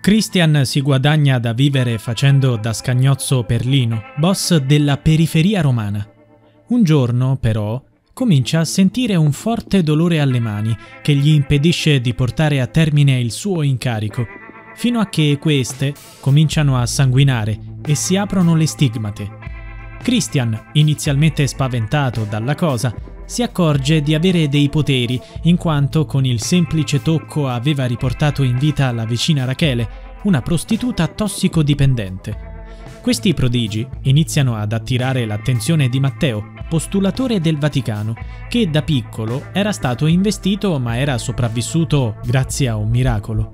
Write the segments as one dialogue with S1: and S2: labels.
S1: Christian si guadagna da vivere facendo da scagnozzo per Lino, boss della periferia romana. Un giorno, però, comincia a sentire un forte dolore alle mani che gli impedisce di portare a termine il suo incarico, fino a che queste cominciano a sanguinare e si aprono le stigmate. Christian, inizialmente spaventato dalla cosa, si accorge di avere dei poteri in quanto con il semplice tocco aveva riportato in vita la vicina Rachele, una prostituta tossicodipendente. Questi prodigi iniziano ad attirare l'attenzione di Matteo, postulatore del Vaticano, che da piccolo era stato investito ma era sopravvissuto grazie a un miracolo.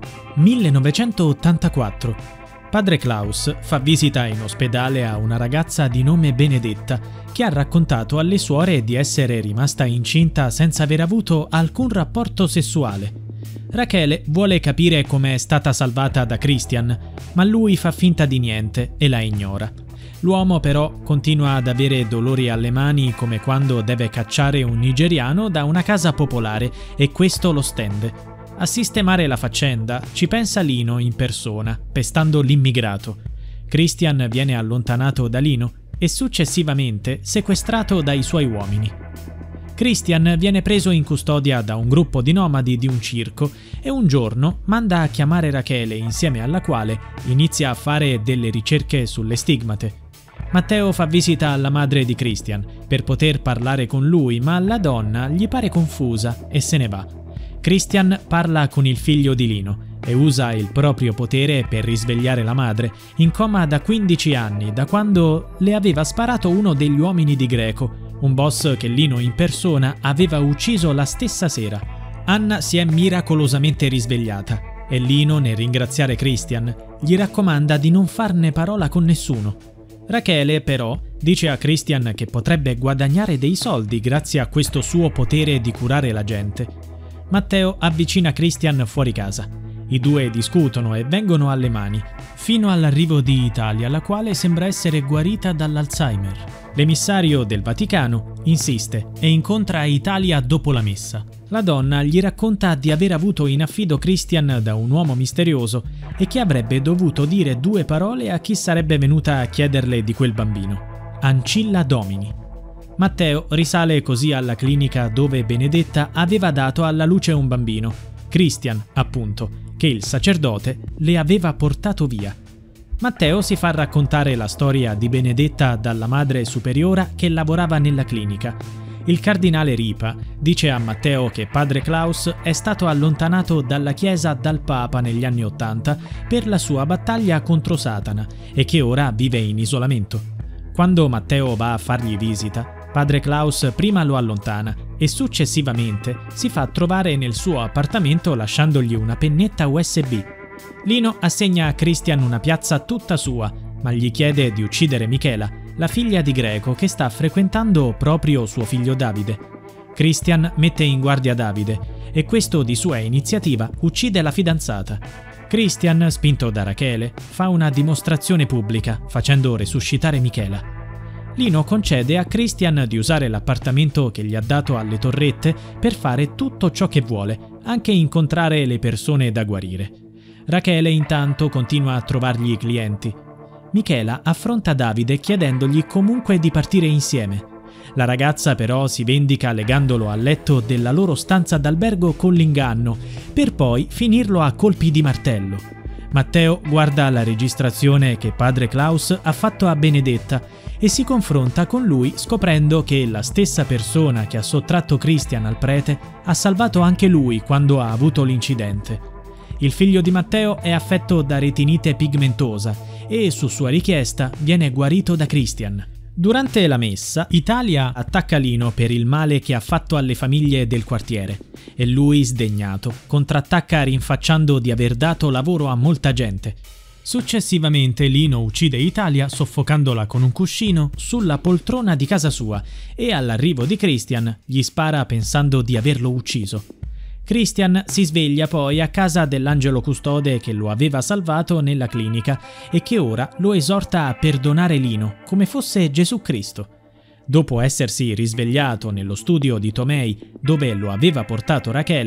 S1: 1984. Padre Klaus fa visita in ospedale a una ragazza di nome Benedetta che ha raccontato alle suore di essere rimasta incinta senza aver avuto alcun rapporto sessuale. Rachele vuole capire come è stata salvata da Christian, ma lui fa finta di niente e la ignora. L'uomo però continua ad avere dolori alle mani come quando deve cacciare un nigeriano da una casa popolare e questo lo stende. A sistemare la faccenda ci pensa Lino in persona, pestando l'immigrato. Christian viene allontanato da Lino e successivamente sequestrato dai suoi uomini. Christian viene preso in custodia da un gruppo di nomadi di un circo e un giorno manda a chiamare Rachele, insieme alla quale inizia a fare delle ricerche sulle stigmate. Matteo fa visita alla madre di Christian per poter parlare con lui, ma la donna gli pare confusa e se ne va. Christian parla con il figlio di Lino e usa il proprio potere per risvegliare la madre, in coma da 15 anni, da quando le aveva sparato uno degli uomini di Greco, un boss che Lino in persona aveva ucciso la stessa sera. Anna si è miracolosamente risvegliata e Lino, nel ringraziare Christian, gli raccomanda di non farne parola con nessuno. Rachele, però, dice a Christian che potrebbe guadagnare dei soldi grazie a questo suo potere di curare la gente. Matteo avvicina Christian fuori casa. I due discutono e vengono alle mani, fino all'arrivo di Italia, la quale sembra essere guarita dall'Alzheimer. L'emissario del Vaticano insiste e incontra Italia dopo la messa. La donna gli racconta di aver avuto in affido Christian da un uomo misterioso e che avrebbe dovuto dire 2 parole a chi sarebbe venuta a chiederle di quel bambino. Ancilla Domini. Matteo risale così alla clinica dove Benedetta aveva dato alla luce un bambino, Christian, appunto, che il sacerdote le aveva portato via. Matteo si fa raccontare la storia di Benedetta dalla madre superiora che lavorava nella clinica. Il cardinale Ripa dice a Matteo che padre Klaus è stato allontanato dalla chiesa dal Papa negli anni '80 per la sua battaglia contro Satana e che ora vive in isolamento. Quando Matteo va a fargli visita, padre Klaus prima lo allontana e successivamente si fa trovare nel suo appartamento lasciandogli una pennetta USB. Lino assegna a Christian una piazza tutta sua, ma gli chiede di uccidere Michela, la figlia di Greco che sta frequentando proprio suo figlio Davide. Christian mette in guardia Davide e questo di sua iniziativa uccide la fidanzata. Christian, spinto da Rachele, fa una dimostrazione pubblica facendo resuscitare Michela. Lino concede a Christian di usare l'appartamento che gli ha dato alle Torrette per fare tutto ciò che vuole, anche incontrare le persone da guarire. Rachele intanto continua a trovargli i clienti. Michela affronta Davide chiedendogli comunque di partire insieme. La ragazza però si vendica legandolo al letto della loro stanza d'albergo con l'inganno, per poi finirlo a colpi di martello. Matteo guarda la registrazione che padre Klaus ha fatto a Benedetta e si confronta con lui scoprendo che la stessa persona che ha sottratto Christian al prete ha salvato anche lui quando ha avuto l'incidente. Il figlio di Matteo è affetto da retinite pigmentosa e, su sua richiesta, viene guarito da Christian. Durante la messa, Italia attacca Lino per il male che ha fatto alle famiglie del quartiere e lui, sdegnato, contrattacca rinfacciando di aver dato lavoro a molta gente. Successivamente Lino uccide Italia soffocandola con un cuscino sulla poltrona di casa sua e all'arrivo di Christian gli spara pensando di averlo ucciso. Christian si sveglia poi a casa dell'angelo custode che lo aveva salvato nella clinica e che ora lo esorta a perdonare Lino come fosse Gesù Cristo. Dopo essersi risvegliato nello studio di Tomei dove lo aveva portato Rachele,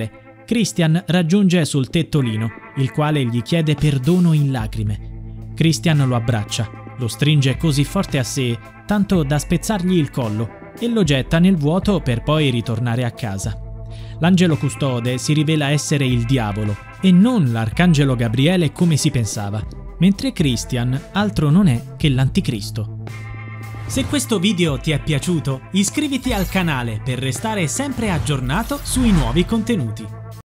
S1: Christian raggiunge sul tettolino, il quale gli chiede perdono in lacrime. Christian lo abbraccia, lo stringe così forte a sé, tanto da spezzargli il collo, e lo getta nel vuoto per poi ritornare a casa. L'angelo custode si rivela essere il diavolo e non l'arcangelo Gabriele come si pensava, mentre Christian altro non è che l'anticristo. Se questo video ti è piaciuto, iscriviti al canale per restare sempre aggiornato sui nuovi contenuti.